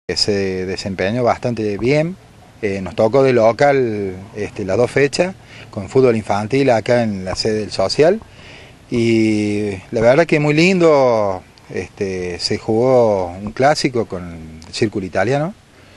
Se desempeñó bastante bien, nos tocó de local las dos fechas con fútbol infantil acá en la sede del social y la verdad que muy lindo. Se jugó un clásico con el Círculo Italiano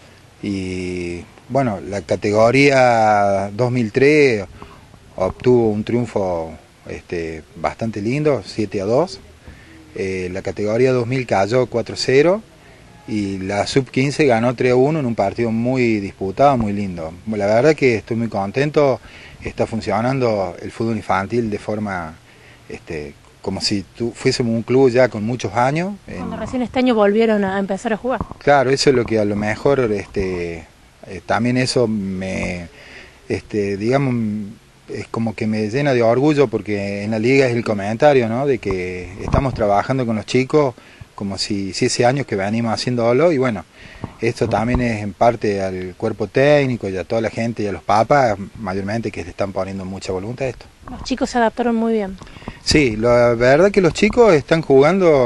y bueno, la categoría 2003 obtuvo un triunfo bastante lindo, 7-2. La categoría 2000 cayó 4-0 y la sub-15 ganó 3-1 en un partido muy disputado, muy lindo. La verdad que estoy muy contento, está funcionando el fútbol infantil de forma como si fuésemos un club ya con muchos años. Cuando recién este año volvieron a empezar a jugar. Claro, eso es lo que a lo mejor también eso me, digamos, es como que me llena de orgullo, porque en la liga es el comentario, ¿no?, de que estamos trabajando con los chicos como si hiciese años que venimos haciéndolo, y bueno, esto también es en parte al cuerpo técnico y a toda la gente y a los papás mayormente, que le están poniendo mucha voluntad a esto. Los chicos se adaptaron muy bien. Sí, la verdad que los chicos están jugando,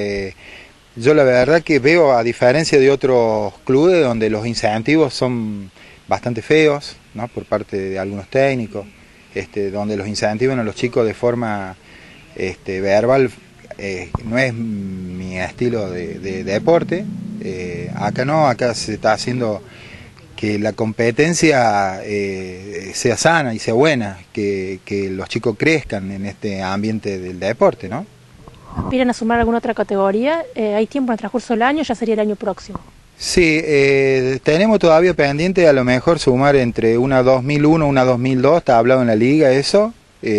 yo la verdad que veo, a diferencia de otros clubes donde los incentivos son bastante feos, ¿no?, por parte de algunos técnicos, donde los incentivan a los chicos de forma verbal, no es mi estilo de deporte. Acá no, acá se está haciendo que la competencia sea sana y sea buena, que los chicos crezcan en este ambiente del deporte, ¿no? ¿Aspiran a sumar alguna otra categoría? ¿Hay tiempo en el transcurso del año? ¿Ya sería el año próximo? Sí, tenemos todavía pendiente a lo mejor sumar entre una 2001, una 2002, está hablado en la liga eso.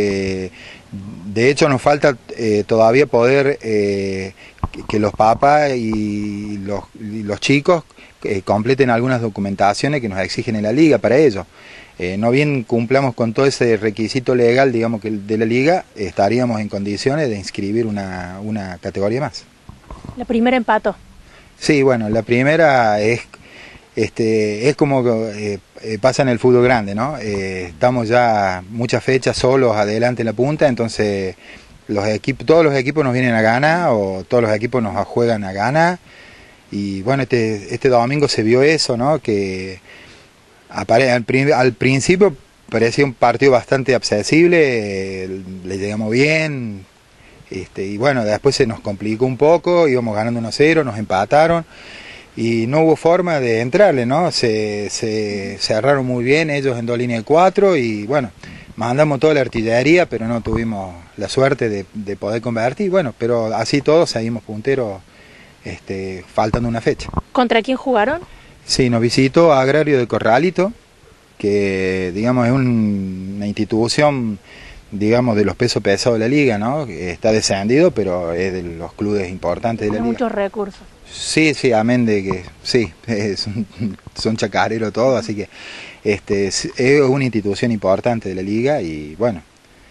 De hecho nos falta todavía poder que los papás y los chicos completen algunas documentaciones que nos exigen en la liga para ello. No bien cumplamos con todo ese requisito legal, digamos, que de la liga, estaríamos en condiciones de inscribir una categoría más. La primera empató. Sí, bueno, la primera es como pasa en el fútbol grande, ¿no? Estamos ya muchas fechas solos adelante en la punta, entonces todos los equipos nos vienen a ganar, o todos los equipos nos juegan a ganar, y bueno, este domingo se vio eso, ¿no?, que al principio parecía un partido bastante accesible, le llegamos bien, y bueno, después se nos complicó un poco, íbamos ganando 1-0, nos empataron y no hubo forma de entrarle, ¿no? Se cerraron muy bien ellos en 2 líneas de 4 y bueno, mandamos toda la artillería, pero no tuvimos la suerte de poder convertir. Bueno, pero así todos seguimos punteros, faltando una fecha. ¿Contra quién jugaron? Sí, nos visitó Agrario de Corralito, que digamos es una institución, digamos, de los pesos pesados de la liga, ¿no? Está descendido, pero es de los clubes importantes de la liga. Muchos recursos. Sí, sí, amén de que sí, son chacareros todos, así que es una institución importante de la liga y bueno,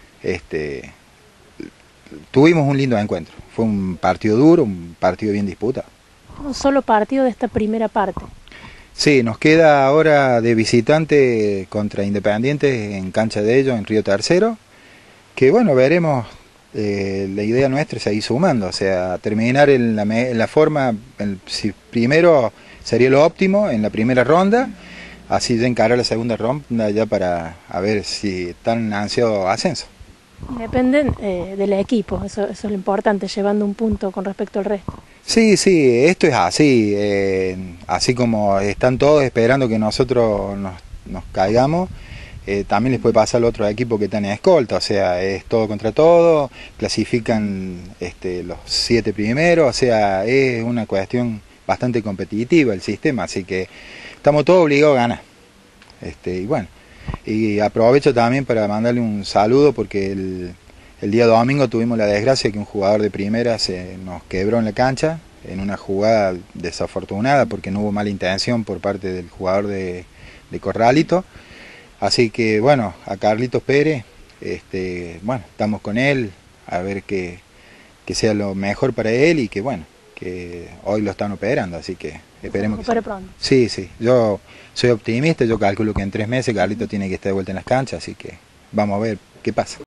tuvimos un lindo encuentro. Fue un partido duro, un partido bien disputado. Un solo partido de esta primera parte. Sí, nos queda ahora de visitante contra Independiente en cancha de ellos, en Río Tercero, que bueno, veremos. La idea nuestra es seguir sumando, o sea, terminar en la forma, si primero sería lo óptimo en la primera ronda, así ya encarar la segunda ronda ya para ver si están ansiados ascenso. Dependen del equipo, eso es lo importante, llevando un punto con respecto al resto. Sí, sí, esto es así, así como están todos esperando que nosotros nos caigamos. También les puede pasar al otro equipo que está en escolta, o sea, es todo contra todo, clasifican los 7 primeros, o sea, es una cuestión bastante competitiva el sistema, así que estamos todos obligados a ganar. Y bueno, y aprovecho también para mandarle un saludo, porque el día domingo tuvimos la desgracia que un jugador de primera se nos quebró en la cancha, en una jugada desafortunada, porque no hubo mala intención por parte del jugador de Corralito. Así que bueno, a Carlitos Pérez, bueno, estamos con él, a ver que sea lo mejor para él, y que bueno, que hoy lo están operando, así que esperemos que pronto. Sí, sí, yo soy optimista, yo calculo que en 3 meses Carlitos tiene que estar de vuelta en las canchas, así que vamos a ver qué pasa.